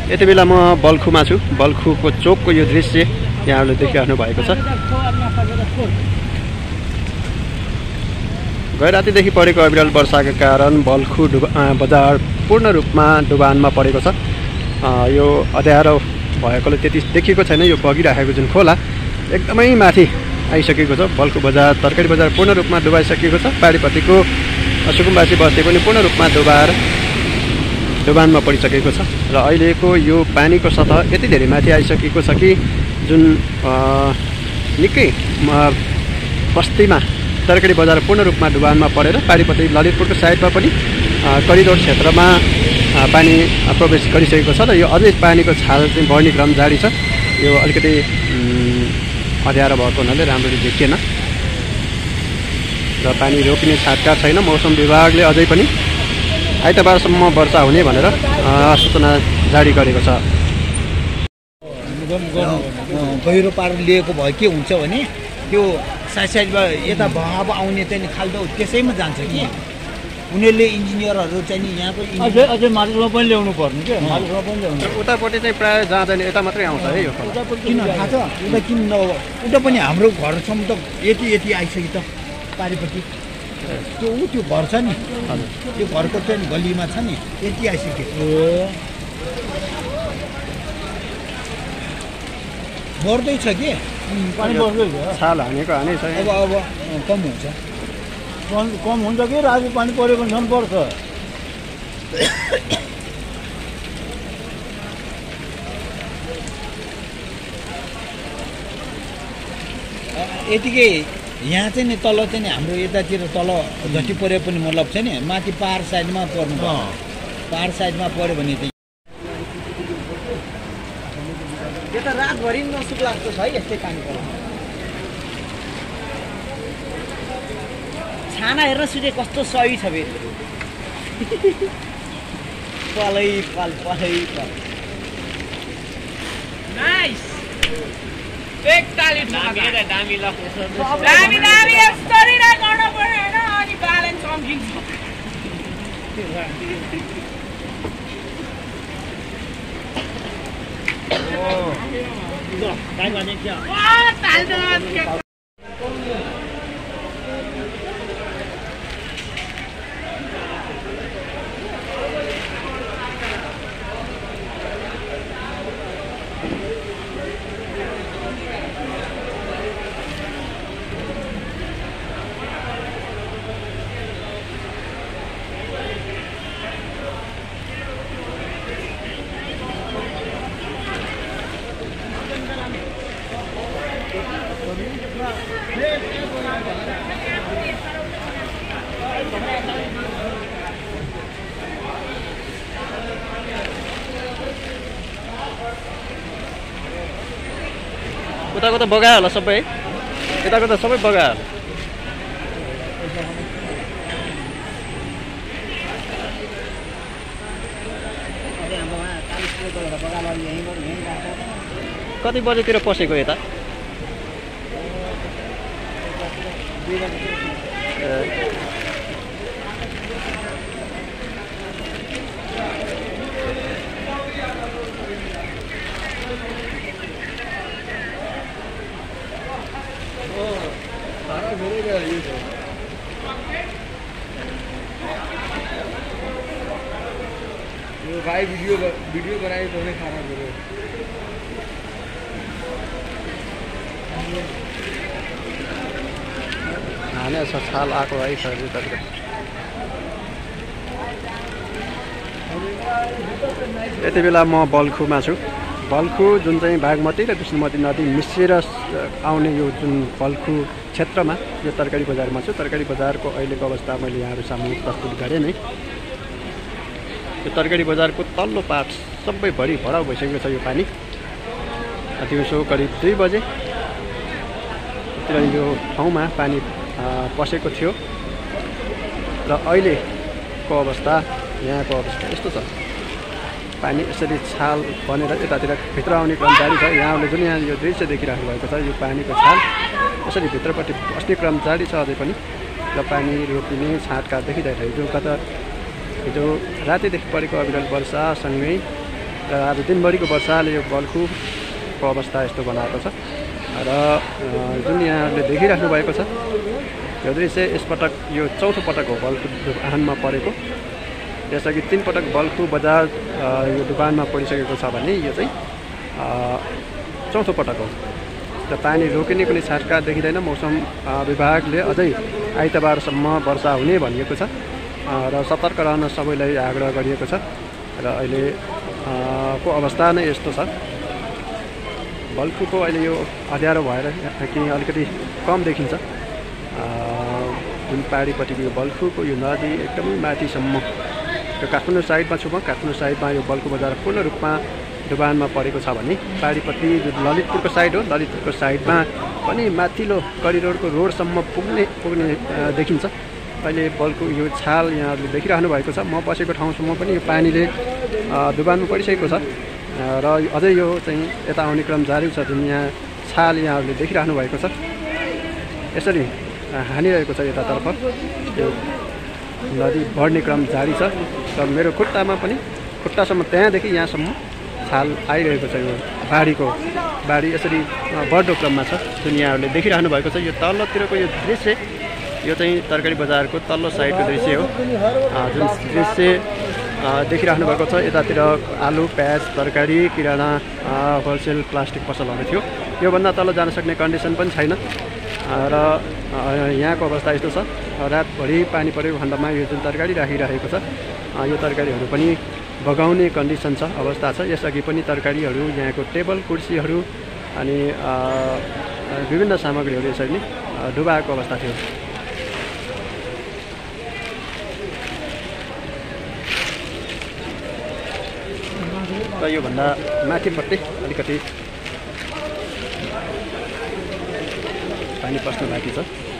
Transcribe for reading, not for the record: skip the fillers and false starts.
यति बेला म बल्खुमा छु। बल्खुको चोकको यो दृश्य यहाँहरूले देखिरहनु भएको छ। गैरातीदेखि परेको अविरल वर्षाका कारण बल्खु बजार पूर्ण रूपमा डुबानमा परेको छ। यो अँध्यारो भएकोले त्यति देखिएको छैन। यो बगिरहेको जुन खोला एकदमै माथि आइसकेको छ। बल्खु बजार तरकारी बजार पूर्ण रूपमा डुबाइसकेको छ। पाडीपट्टिको सुकुम्बासी बस्ती पनि पूर्ण रूपमा डुबानमा परिसकेको छ। र अहिलेको यो पानीको सतह यति धेरै माथि आइसकेको छ कि जुन निकै बस्तीमा तरकारी बजार पूर्ण रूपमा डुबानमा परेर पाडीपट्टि ललितपुरको साइडमा पनि करिडोर क्षेत्रमा पानी प्रवेश गरिसकेको छ। र यो अझै पानीको छाल चाहिँ बढ्ने क्रम जारी छ। यो अलिकति अँध्यारो भएको हुनाले राम्ररी देखिएन र पानी रोकिने छाटकाट छैन। मौसम विभागले अझै पनि आइतबारसम्म वर्षा हुने भनेर सूचना जारी गरेको छ। गहिरो पारेर लिएको भए के हुन्छ भने त्यो साइडमा यता बहाव आउने चाहिँ खाल्डो त्यसैमा जान्छ कि उनीहरूले इन्जिनियरहरू चाहिँ नि यहाँको अझै माथिल्लो पनि ल्याउनु पर्ने के माथिल्लो पनि ल्याउनु। उतापट्टि चाहिँ प्रायः जाँदैन, यता मात्रै आउँछ है यो। किन थाहा छ उता किन उता पनि हाम्रो घरसम्म त यति आइसक्यो त पारिपट्टि त्यो घर छ नि त्यो घरको चाहिँ गल्लीमा छ नि यति आइसक्यो। बढ्दैछ के पानी बढ्दैछ। छाल हानेको हानै छ। अब कम हुन्छ कम हुन्छ कि राति पानी परेको झन् पर्छ। यतिकै यहाँ चाहिँ नि तल चाहिँ नि हाम्रो यतातिर तल जति परे पनि मतलब छ नि माथि पहाड साइडमा पर्नु पहाड साइडमा पऱ्यो भने चाहिँ यता रातभरि नसुक्ला जस्तो छ है यस्तै पानी पर्छ। छाना हेर्न सुटे कस्तो सही छ फेरि पलै पल नाइस एकताली दामी यस्तरी नै गर्नु पर्यो होइन अनि ब्यालेन्स चम्किन्छ। उताको त बगायो होला सबै, यताको त सबै बगायो होला। कति बजेतिर पसेको यता? भाई वीडियो बनाई तो उन्हें खाना करो। हाने छाल आएको है शरीरतिर। यति बेला म बल्खुमा छु। बल्खु जुन चाहिँ बागमती र विष्णुमती नदी मिसिएर आउने यो जुन बल्खु क्षेत्रमा यो तरकारी बजारमा छु। तरकारी बजारको अहिलेको अवस्था मैले यहाँहरू सामु प्रस्तुत गरेँ नै। यो तरकारी बजारको तल्लो पार्ट सबैभरि भराउ भइसकेको छ यो पानी। दिउँसो करिब 2 बजे यो ठाउँमा पानी पसेको थियो र अहिलेको अवस्था यहाँको अवस्था यस्तो छ। पानी यसरी छाल बनेर यतातिर भित्र आउने क्रम जारी छ। यहाँले जुन यहाँ यो दृश्य देखिराख्नु भएको छ यो पानीको छाल यसरी भित्रपट्टि पस्ने क्रम जारी छ अझै पनि र पानी रोकिने छाटकाट देखिरहेको छ। हिजो रातिदेखि परेको अविरल वर्षासँगै आज दिनभरिको वर्षाले यो बल्खुको अवस्था यस्तो बनाएको छ र जुन यहाँहरूले देखिराख्नु भएको छ यो दृश्य यसपटक यो चौथो पटक हो बल्खु डुबानमा परेको। त्यसअघि 3 पटक बल्खु बजार यो डुबानमा परिसकेको छ भने यो चाहिँ चौथो पटक हो। र पानी रोकिने कुनै छाटका देखिँदैन। मौसम विभागले अझै आइतबारसम्म वर्षा हुने भनिएको छ र सतर्क रहन सबैलाई आग्रह गरिएको छ। र अहिले को अवस्था नै यस्तो छ। बल्खुको अहिले यो अँध्यारो भएर कि अलिकति कम देखिन्छ। जुन पाहाडीपट्टिको यो बल्खुको यो नदी एकदमै माथिसम्म यो काठमाडौँ साइडमा छु म। काठमाडौँ साइडमा यो बल्खु बजार पूर्ण रूपमा डुबानमा परेको छ भने पाहाडीपट्टि जुन ललितपुरको साइड हो, ललितपुरको साइडमा पनि माथिल्लो करिडोरको रोडसम्म पुग्ने देखिन्छ। अहिले बल्खु यो छाल यहाँहरूले देखिरहनु भएको छ। म बसेको ठाउँसम्म पनि यो पानीले डुबानमा परिसकेको छ र अझै यो चाहिँ यता आउने क्रम जारी छ। जुन यहाँ छाल यहाँहरूले देखिरहनु भएको छ यसरी हानिरहेको छ यतातर्फ। यो नदी बढ्ने क्रम जारी छ र मेरो खुट्टासम्म त्यहाँदेखि यहाँसम्म छाल आइरहेको छ। यो बाढी यसरी बढ्दो क्रममा छ जुन यहाँहरूले देखिरहनु भएको छ। यो तल्लोतिरको यो दृश्य यो चाहिँ तरकारी बजारको तल्लो साइडको दृश्य हो। जुन दृश्य देखिरहनु भएको छ यतातिर आलु प्याज तरकारी किराना होलसेल प्लास्टिक पसलहरू थियो। योभन्दा तल जान सक्ने कन्डिसन पनि छैन र यहाँको अवस्था यस्तो छ। रातभरि पानी परेको खण्डमा यो जुन तरकारी राखिरहेको छ यो तरकारीहरू पनि बगाउने कन्डिसन छ, अवस्था छ। यसअघि पनि तरकारीहरू यहाँको टेबल कुर्सीहरू अनि विभिन्न सामग्रीहरू यसरी नै डुबाएको अवस्था थियो। र योभन्दा माथिपट्टि अलिकति पानी पस्नु बाँकी छ।